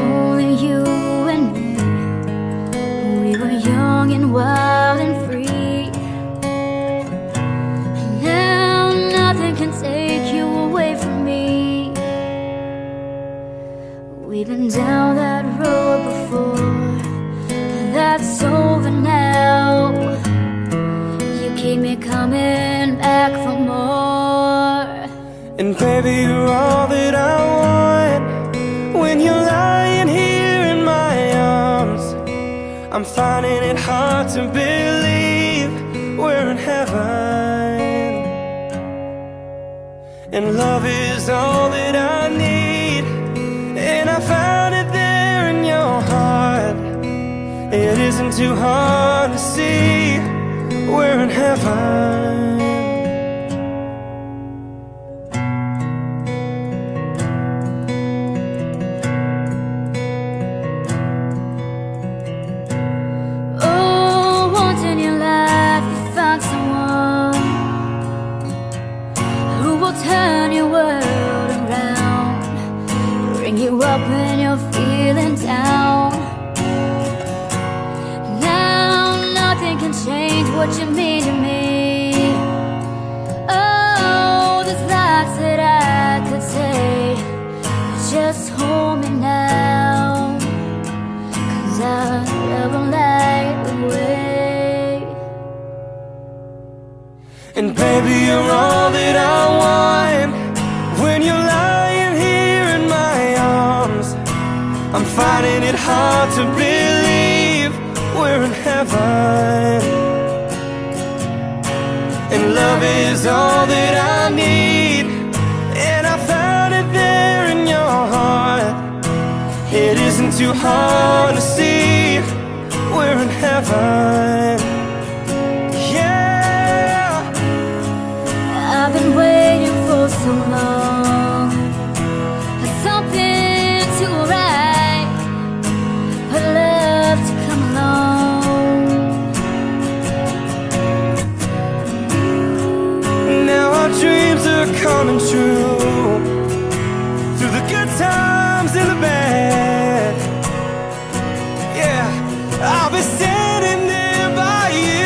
only you and me. We were young and wild and free, and now nothing can take you away from me. We've been down that road before, but that's over now. You keep me coming back for more. And baby, you're all that I want. When you're lying here in my arms, I'm finding it hard to believe we're in heaven. And love is all that I need, and I found it there in your heart. It isn't too hard to see we're in heaven. Turn your world around, bring you up when you're feeling down. Now nothing can change what you mean to me. Oh, there's lots that I could say, but just hold me now, 'cause our love will light the way. And baby, you're all that I want. When you're lying here in my arms, I'm finding it hard to believe we're in heaven. And love is all that I need, and I found it there in your heart. It isn't too hard to see we're in heaven. I've been waiting for so long, for something to right, for love to come along. Now our dreams are coming true, through the good times and the bad. Yeah, I'll be standing there by you.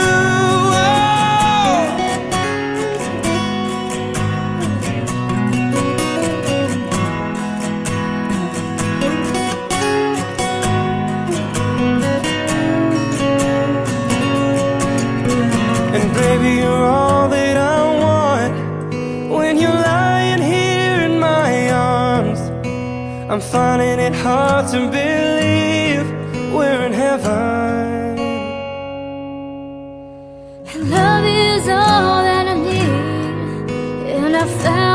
Baby, you're all that I want. When you're lying here in my arms, I'm finding it hard to believe we're in heaven. And love is all that I need, and I found